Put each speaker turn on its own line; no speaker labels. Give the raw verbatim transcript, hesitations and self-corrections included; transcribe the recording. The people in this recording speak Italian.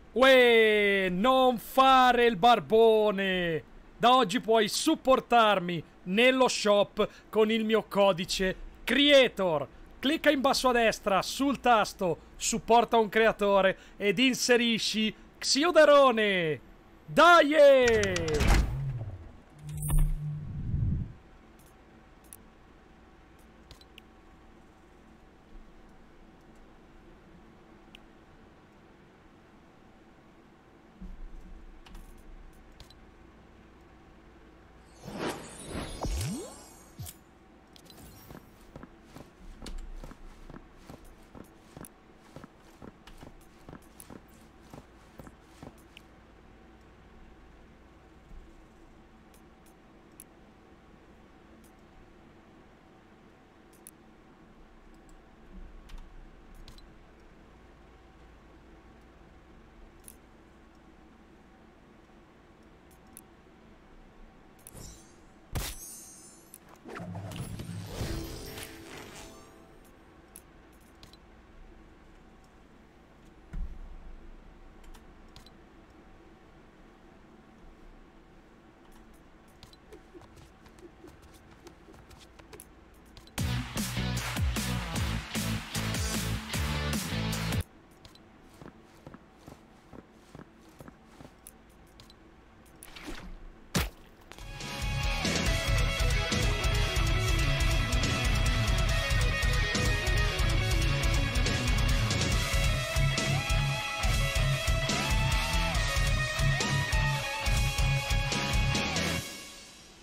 Uè, non fare il barbone! Da oggi puoi supportarmi nello shop con il mio codice Creator. Clicca in basso a destra sul tasto Supporta un creatore ed inserisci Xiodarone. Dai!